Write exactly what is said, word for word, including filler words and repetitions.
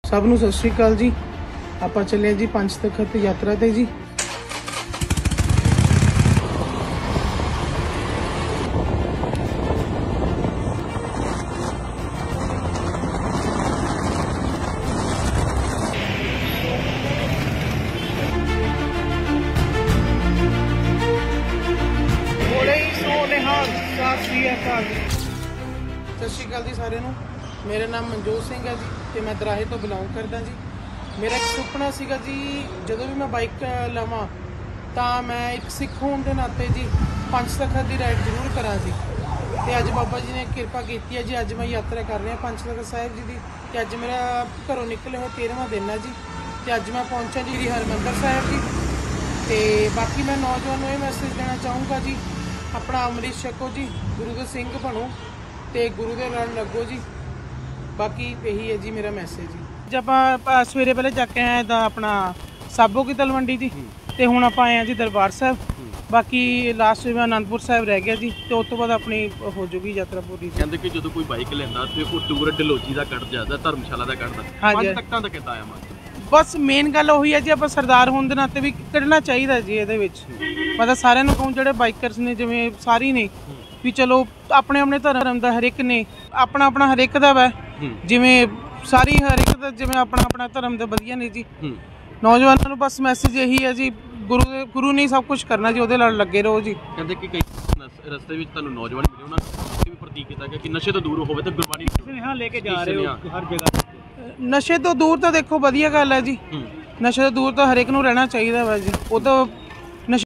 सब नूं सत श्री अकाल जी। आपां चले जी पंच तखत यात्रा ते जी। सत श्री अकाल जी सारे नूं। मेरा नाम मनजोत सिंह है जी ते मैं दराहे तो बिलोंग करदा जी। मेरा एक सुपना सीगा जी, जदों भी मैं बाइक लवां तां मैं एक सिख होने के नाते जी पंच तखत की राइड जरूर करा जी। ते अज बाबा जी ने किरपा की है जी, अज मैं यात्रा कर रहा पंच तखत साहिब जी की। ते अज मेरा घरों निकले हुए तेरहवां दिन है जी। ते अज मैं पहुंचा जी श्री हरमंदिर साहिब जी। ते बाकी मैं नौजवानों को यह मैसेज देना चाहूँगा जी, अपना अमृत छको जी, गुरु के सिंह बनो ते गुरु के नाल लगो जी। बाकी यही है जी मेरा मैसेज जी। जब आप सवेरे पहले जाके आए तो अपना साबो की तलवंडी जी, ते हुण आप आए हैं जी दरबार साहब। बाकी लास्ट में आनंदपुर साहब रह गया जी, तो उस तो बाद अपनी हो जूगी यात्रा पूरी। कहते कि जो कोई बाइक लेंदा ते वो टूर डलोजी का कट जाता, धर्मशाला का कटदा। हाँ जी, तख्तां दा किद्दां आया मन? बस मेन गल ਉਹੀ है जी, आप सरदार होने के नाते भी ਕੱਢਣਾ ਚਾਹੀਦਾ जी। ਇਹਦੇ ਵਿੱਚ मतलब ਸਾਰਿਆਂ ਨੂੰ ਕਹੂੰ ਜਿਹੜੇ ਬਾਈਕਰਸ ਨੇ ਜਿਵੇਂ ਸਾਰੀ ਨੇ ਵੀ ਚਲੋ ਆਪਣੇ ਆਪਣੇ ਧਰਮ ਦਾ ਹਰ ਇੱਕ ਨੇ ਆਪਣਾ ਆਪਣਾ ਹਰ ਇੱਕ ਦਾ ਵਾ, ਜਿਵੇਂ ਸਾਰੀ ਹਰ ਇੱਕ ਦਾ ਜਿਵੇਂ ਆਪਣਾ ਆਪਣਾ ਧਰਮ ਦਾ ਵਧੀਆ ਨੇ ਜੀ। ਨੌਜਵਾਨਾਂ ਨੂੰ ਬਸ ਮੈਸੇਜ ਇਹੀ ਹੈ ਜੀ, ਗੁਰੂ ਦੇ ਗੁਰੂ ਨੇ ਸਭ ਕੁਝ ਕਰਨਾ ਜੀ, ਉਹਦੇ ਨਾਲ ਲੱਗੇ ਰਹੋ ਜੀ। ਕਹਿੰਦੇ ਕਿ ਕਈ ਰਸਤੇ ਵਿੱਚ ਤੁਹਾਨੂੰ ਨੌਜਵਾਨ ਮਿਲੇ, ਉਹਨਾਂ ਨੇ ਵੀ ਪ੍ਰਤੀਕ ਕੀਤਾ ਕਿ ਨਸ਼ੇ ਤੋਂ ਦੂਰ ਹੋਵੇ ਤੇ ਗੁਰਬਾਣੀ ਸੁਨੇਹਾ ਲੈ ਕੇ ਜਾ ਰਹੇ ਹੋ ਹਰ ਜਗ੍ਹਾ। ਨਸ਼ੇ ਤੋਂ ਦੂਰ ਤਾਂ ਦੇਖੋ ਵਧੀਆ ਗੱਲ ਹੈ ਜੀ, ਨਸ਼ੇ ਤੋਂ ਦੂਰ ਤਾਂ ਹਰ ਇੱਕ ਨੂੰ ਰਹਿਣਾ ਚਾਹੀਦਾ ਵਾ ਜੀ। ਉਹ ਤਾਂ